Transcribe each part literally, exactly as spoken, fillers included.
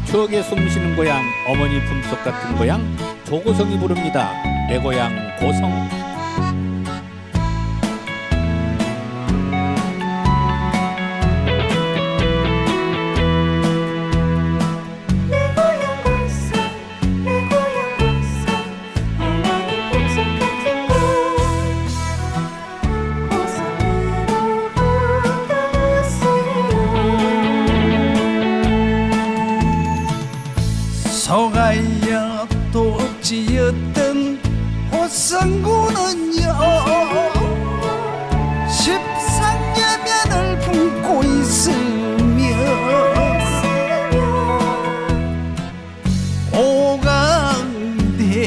추억에 숨쉬는 고향, 어머니 품속 같은 고향, 조고성이 부릅니다. 내 고향 고성. 서가야도 없지였던 호성군은요 십상여면을 품고 있으며 오강대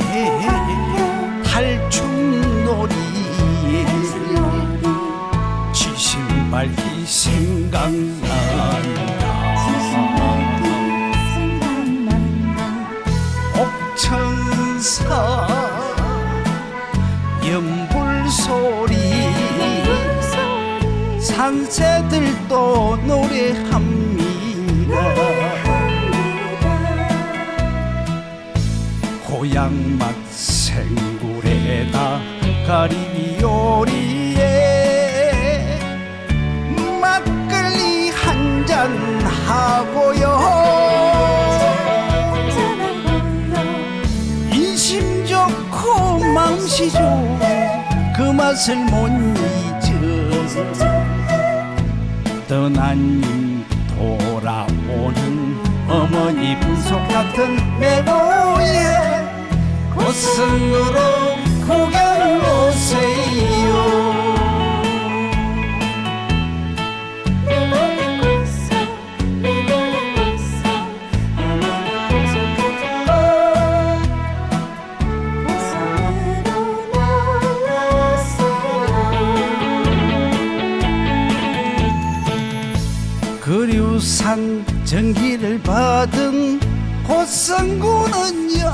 탈춤놀이에 지신발기 생각난다. 천사 연불소리 산새들도 노래합니다. 고향맛 생굴에다 가리비 요리에 막걸리 한잔 하고요. 마음씨 좋은 그 맛을 못 잊어. 떠난 돌아오는 어머니 분속 같은 내 고향 고성으로 구경 오세요. 그류산 전기를 받은 고성군은요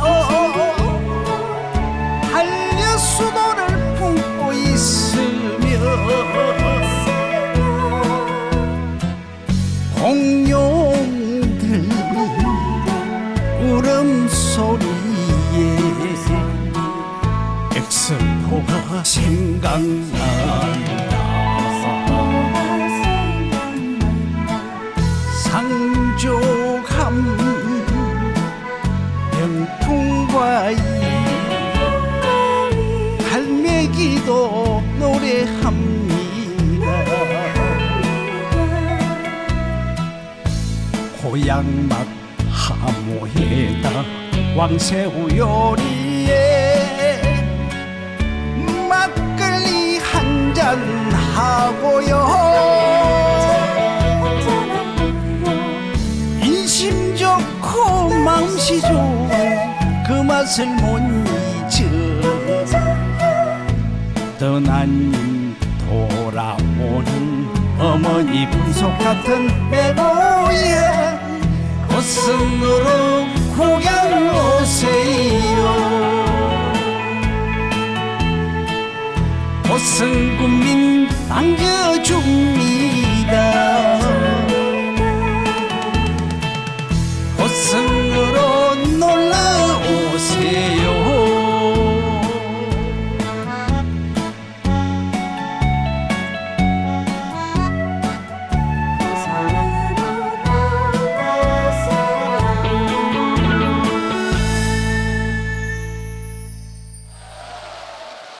한려수도를 품고 있으며 공룡들 울음소리에 엑스포가 생각난다. 상족함 병풍과이 갈매기도 노래합니다. 고향맛 하모에다 왕새우 요리에 막걸리 한잔 하고요. 인심 좋고 마음씨 좋은 그 맛을 못 잊어. 떠난 돌아오는 어머니 분속 같은 내 고향 고성으로 구경 오세요. 고성군민 반겨줍니다. 고성